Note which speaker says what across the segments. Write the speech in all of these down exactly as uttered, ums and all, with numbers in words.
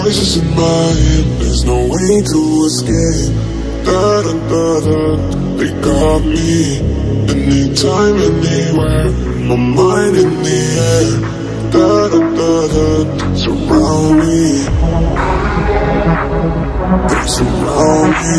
Speaker 1: voices in my head, there's no way to escape. Da-da-da-da, they got me. Anytime, anywhere, my mind in the air. Da-da-da-da, surround me. They surround me.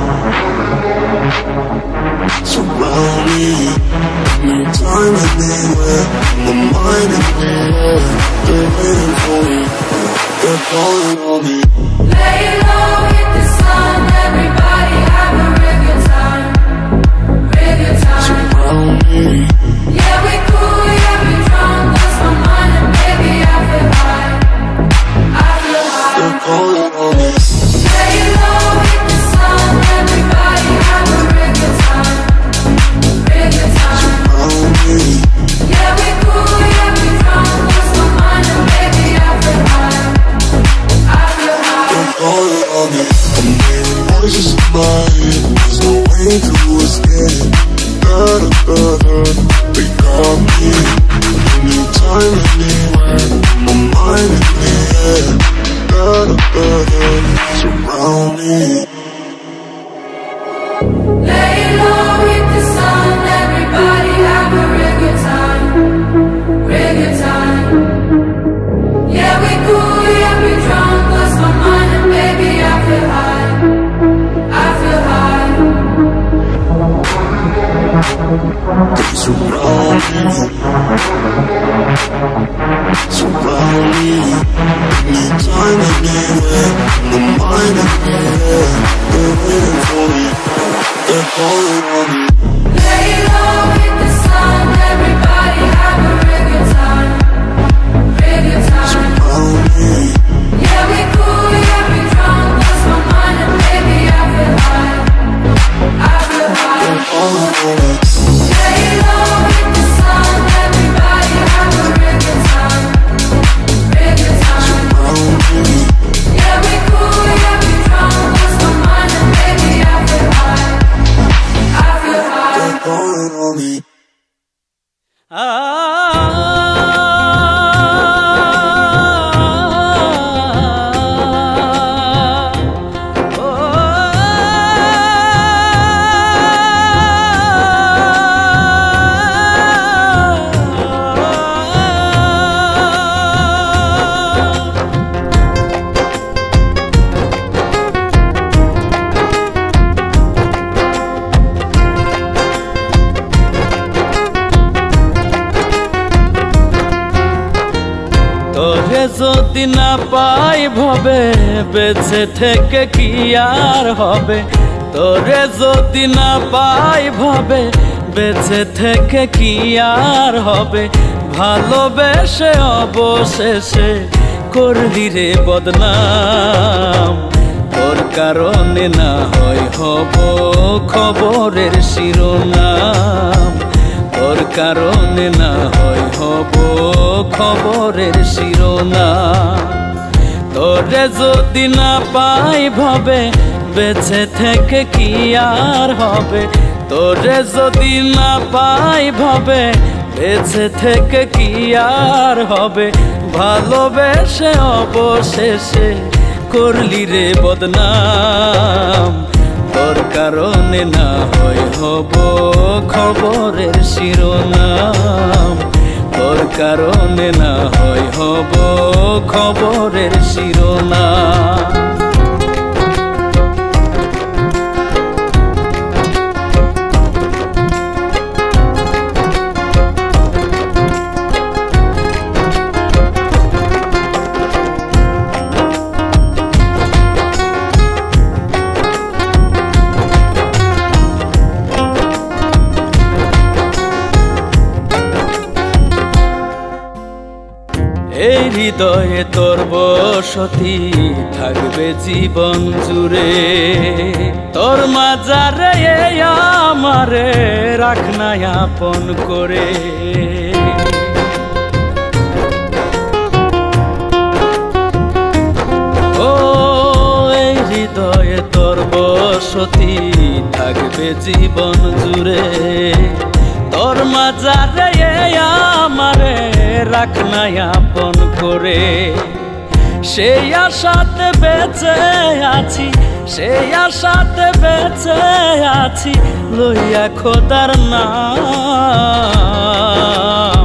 Speaker 1: Surround me. Anytime, anywhere, my mind in the air. They're waiting for me, they're calling on me.
Speaker 2: Lay low, hit the sun, everybody have a real good time. Real good time.
Speaker 1: Surround me.
Speaker 2: Yeah, we cool, yeah, we drunk, lost my mind and baby I feel high. I feel high.
Speaker 1: They're calling on me.
Speaker 2: Lay low, hit the sun, everybody have a real good time. Real good time.
Speaker 1: Surround me.
Speaker 2: Yeah, we cool, yeah, we drunk, lost my mind and baby I feel high. I feel high.
Speaker 1: They're calling on me. I'm hearing voices in my head, there's no way to escape. Da-da-da-da, they got me. Anytime, anywhere, my mind in the air. Da-da-da-da, surround me.
Speaker 2: Lay low, hit the sun, everybody have a real good time. Real good time. Yeah, we cool, yeah, we drunk, lost my mind and baby I feel high. I feel high.
Speaker 1: They surround me. Surround me. Anytime, anywhere, my mind in the air. They're waiting for me, they're calling on me.
Speaker 2: Lay low, hit the sun, everybody have a real good time. Real good time.
Speaker 1: Surround me.
Speaker 2: Yeah, we cool, yeah, we drunk, lost my mind and baby I feel high. I feel high.
Speaker 1: They're calling on me.
Speaker 2: Lay low, hit the sun, everybody have a real good time. Real good time.
Speaker 1: Surround me.
Speaker 2: Yeah, we cool, yeah, we drunk, lost my mind and baby I feel high. I feel high.
Speaker 1: They're calling on me.
Speaker 3: তোরে যদি না পাই ভবে বেঁচে থেকে কি আর হবে। তোরে যদি না পাই ভবে বেঁচে থেকে কি আর হবে। ভালোবেসে অবশেষে করলি রে বদনাম। তোর কারণে না হয় হব খবরের শিরোনাম। তোর কারণে না হয় হব খবরের শিরোনাম। তোরে যদি না পাই ভবে বেঁচে থেকে কি আর হবে। তোরে যদি না পাই ভবে বেঁচে থেকে কি আর হবে। ভালোবেসে অবশেষে করলি রে বদনাম। তোর কারণে না হয় হব খবরের শিরোনাম। তোর কারণে না হয় হব খবরের শিরোনাম। এই হৃদয়ে তোর বসতি থাকবে জীবন জুড়ে। তোর মাজারে আমারে রাখ না আপন করে। ও এই হৃদয়ে তোর বসতি থাকবে জীবন জুড়ে। তোর মাজারে আমারে রাখ না আপন করে। সেই আশাতে বেঁচে আছি, সেই আশাতে বেঁচে আছি লইয়া খোদার নাম।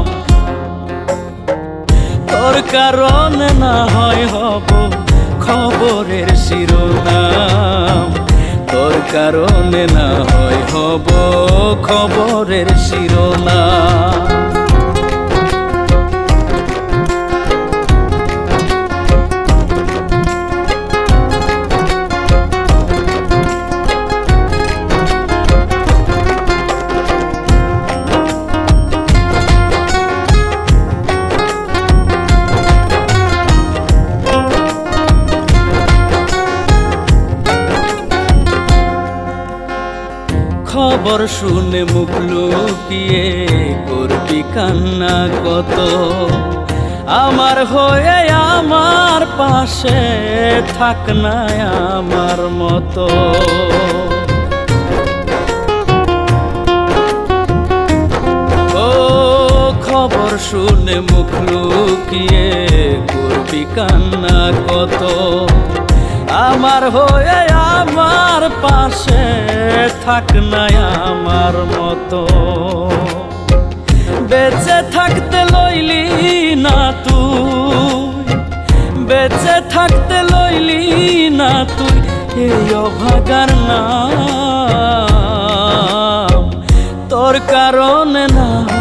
Speaker 3: তোর কারণে না হয় হব খবরের শিরোনাম, তোর কারণে না হয় হব খবরের শিরোনাম। খবর শুনে মুখ লুকিয়ে করবি কান্না কত, আমার হয়ে আমার পাশে থাক না আমার মতো। ও খবর শুনে মুখ লুকিয়ে করবি কান্না কত, আমার হয়ে আমার পাশে থাক না আমার মতো। বেঁচে থাকতে লইলি না তুই, বেঁচে থাকতে লইলি না তুই এই অভাগার নাম। তোর কারণে না